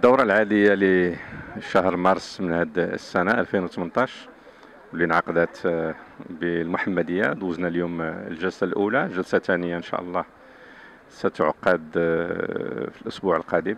الدورة العادية لشهر مارس من هذه السنة 2018 واللي انعقدت بالمحمدية. دوزنا اليوم الجلسة الأولى. الجلسة الثانية إن شاء الله ستعقد في الأسبوع القادم.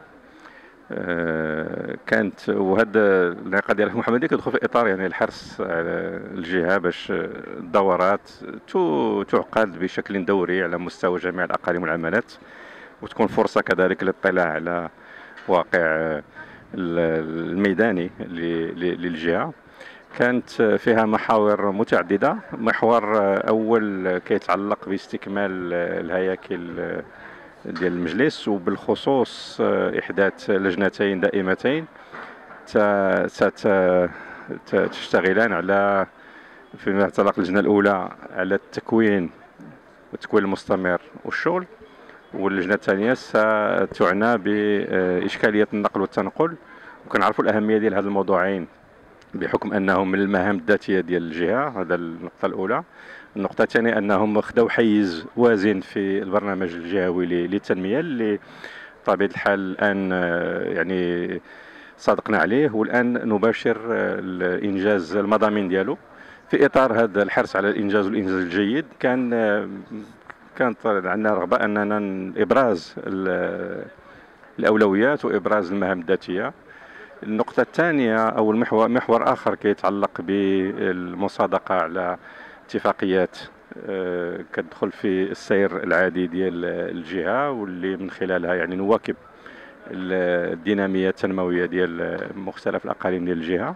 كانت وهذا الانعقاد ديال المحمدية كيدخل في إطار يعني الحرص على الجهة باش الدورات تعقد بشكل دوري على مستوى جميع الأقاليم والعمالات، وتكون فرصة كذلك للاطلاع على واقع الميداني للجهة. كانت فيها محاور متعددة. محور أول كيتعلق باستكمال الهياكل ديال المجلس، وبالخصوص إحداث لجنتين دائمتين تشتغلان على، فيما يتعلق اللجنة الأولى على التكوين والتكوين المستمر والشغل، واللجنة الثانية ستعنى بإشكالية النقل والتنقل. وكنعرفوا الأهمية ديال هذا الموضوعين بحكم أنهم من المهام الذاتية ديال الجهة. هذا النقطة الأولى. النقطة الثانية أنهم خداو حيز وازن في البرنامج الجهوي للتنمية اللي بطبيعة الحال الآن يعني صادقنا عليه، والآن نباشر إنجاز المضامين ديالو. في إطار هذا الحرص على الإنجاز والإنجاز الجيد كانت عندنا رغبة أننا إبراز الأولويات وإبراز المهام الذاتية. النقطة الثانية أو محور آخر كيتعلق بالمصادقة على اتفاقيات كتدخل في السير العادي ديال الجهة، واللي من خلالها يعني نواكب الدينامية التنموية ديال مختلف الأقاليم ديال الجهة.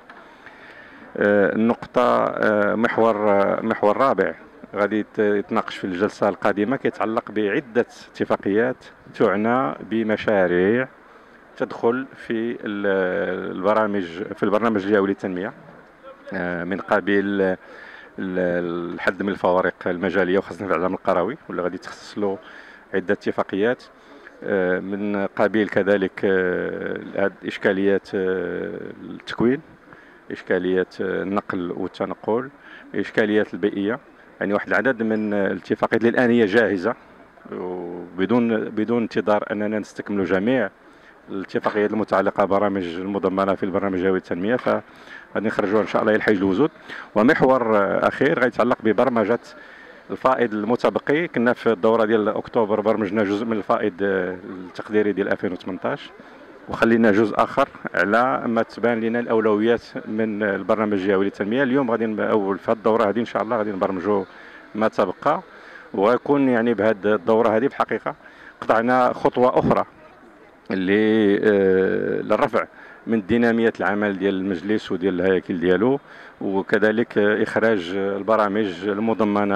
النقطة محور رابع غادي يتناقش في الجلسة القادمة كيتعلق بعدة اتفاقيات تعنى بمشاريع تدخل في البرنامج الجهوي للتنمية، من قبيل الحد من الفوارق المجالية وخاصة في الإعلام القروي واللي غادي تخصص له عدة اتفاقيات، من قبيل كذلك إشكاليات التكوين، إشكاليات النقل والتنقل، إشكاليات البيئية. يعني واحد العدد من الاتفاقيات اللي الآن هي جاهزة وبدون انتظار أننا نستكمل جميع الاتفاقيات المتعلقة برامج المضمنة في البرنامج الجهوي للتنمية، فغادي نخرجوها إن شاء الله إلى الحيز الوجود. ومحور أخير غادي يتعلق ببرمجة الفائض المتبقي. كنا في الدورة ديال أكتوبر برمجنا جزء من الفائض التقديري ديال 2018 وخلينا جزء آخر على ما تبان لنا الأولويات من البرنامج الجهوي للتنمية. اليوم غادي أول في الدورة هذه إن شاء الله غادي نبرمجوا ما تبقى، ويكون يعني بهذه الدورة هذه بحقيقة قطعنا خطوة أخرى للرفع من دينامية العمل ديال المجلس وديال الهياكل ديالو، وكذلك إخراج البرامج المضمنة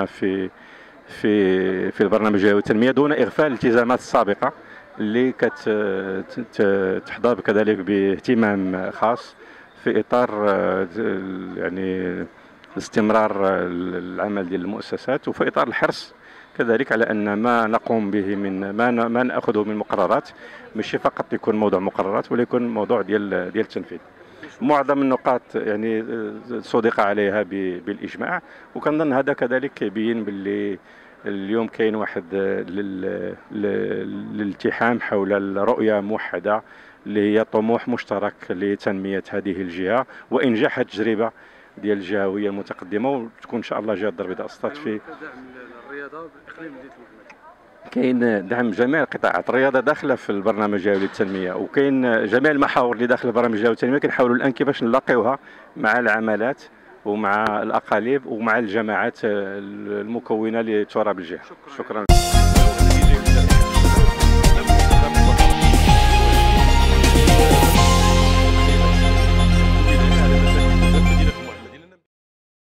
في البرنامج الجهوي للتنمية دون إغفال الالتزامات السابقة اللي كتحظى كذلك باهتمام خاص في إطار يعني استمرار العمل ديال المؤسسات، وفي إطار الحرص كذلك على أن ما نقوم به من ما نأخذه من مقررات ماشي فقط يكون موضوع مقررات، ولكن موضوع ديال التنفيذ. معظم النقاط يعني صدق عليها بالإجماع، وكنظن هذا كذلك كيبين باللي اليوم كاين واحد الالتحام حول الرؤية موحدة اللي هي طموح مشترك لتنمية هذه الجهة وإنجاح التجربة ديال الجهوية المتقدمة، وتكون إن شاء الله جهة الضرب أسطات في الرياضة بالإقليم ديال المحمدية. كاين دعم جميع القطاعات. الرياضة داخلة في البرنامج الجهوي للتنمية، وكاين جميع المحاور اللي داخل البرنامج الجهوي للتنمية كنحاولوا الآن كيفاش نلاقيوها مع العمالات ومع الأقاليم ومع الجماعات المكونة لتراب الجهة. شكرا.